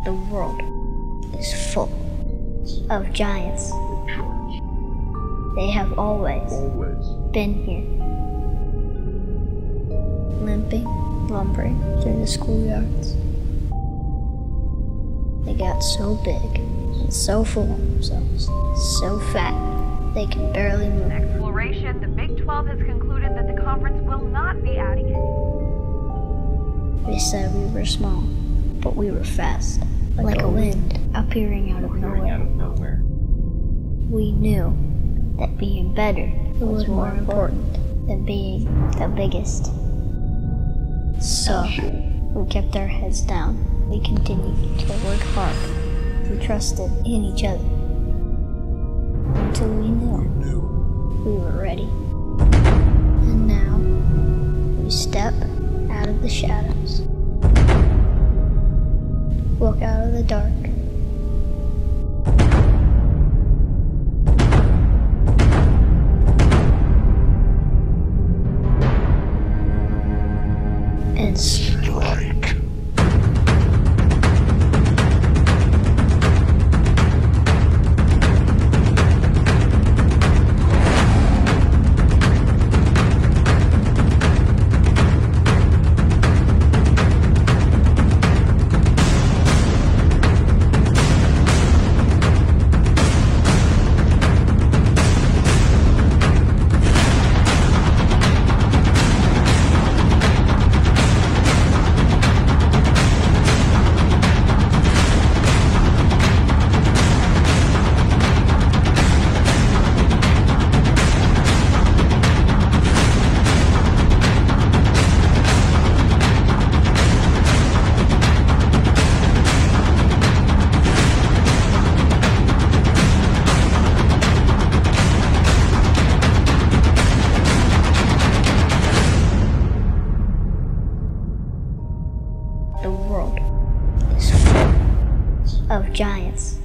The world is full of giants. They have always been here, limping, lumbering through the schoolyards. They got so big and so full of themselves, so fat they can barely move. Exploration, the Big 12 has concluded that the conference will not be adding any. They said we were small, but we were fast, like a wind appearing out of nowhere. We knew that being better was more important than being the biggest. So, we kept our heads down. We continued to work hard. We trusted in each other. Until we knew we were ready. And now, we step out of the shadows. Look out of the dark. And strike. The world is full of giants.